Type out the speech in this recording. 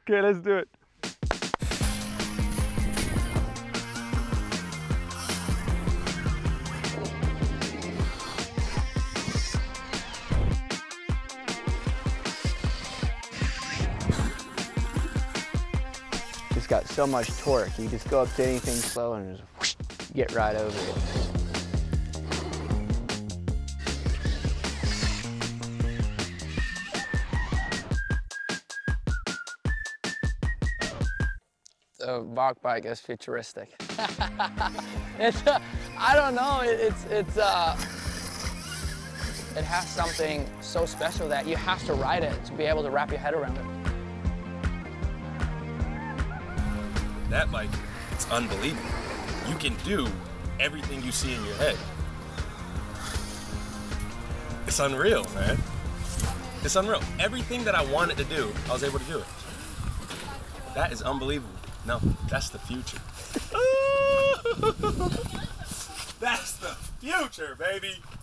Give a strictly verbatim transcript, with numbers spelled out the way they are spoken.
Okay, let's do it. It's got so much torque. You just go up to anything slow and just whoosh, get right over it. The VARG bike is futuristic. it's, uh, I don't know, it, it's, it's, uh, it has something so special that you have to ride it to be able to wrap your head around it. That bike, it's unbelievable. You can do everything you see in your head. It's unreal, man. It's unreal. Everything that I wanted to do, I was able to do it. That is unbelievable. No, that's the future. That's the future, baby.